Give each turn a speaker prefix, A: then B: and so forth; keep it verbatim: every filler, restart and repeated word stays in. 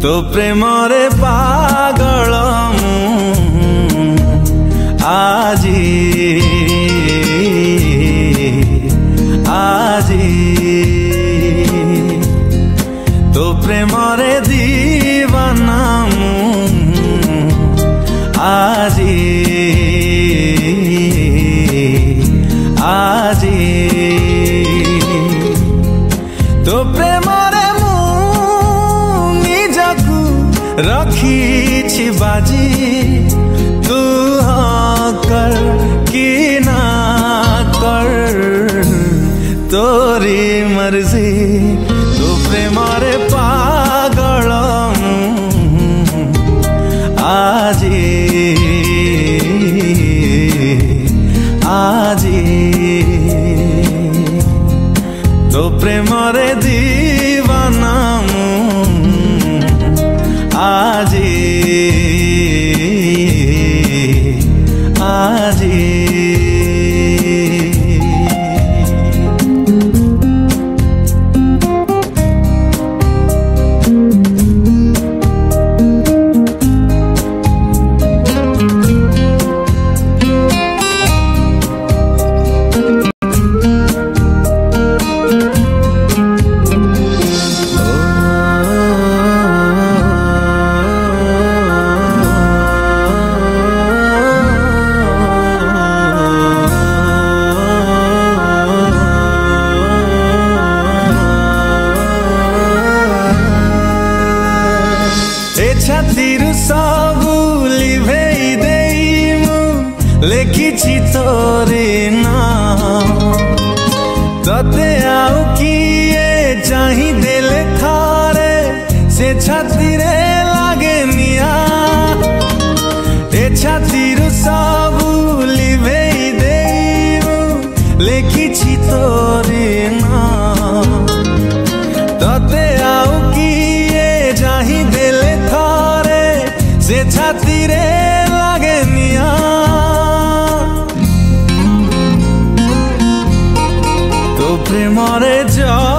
A: तो प्रेमरे पागल आजी आजी तो प्रेमरे दीवाना आजी आजी तो प्रेमरे रखी बाजी तू हाँ कर कि ना कर तोरी मर्जी तू प्रेमरे पागल आजी आजी तो प्रेमरे दीवाना आजी आजी छातिर सबू लिभेई देइमु लेखिछि तोरे नाम तते आउ किए चाहि देले थारे से छातिरे लागे निया ए छातिर सबू लिभेई देइमु लेखिछि तोरे नाम तते आउ किए चाहि देले से छातिरे लागे निया तो प्रेमरे जा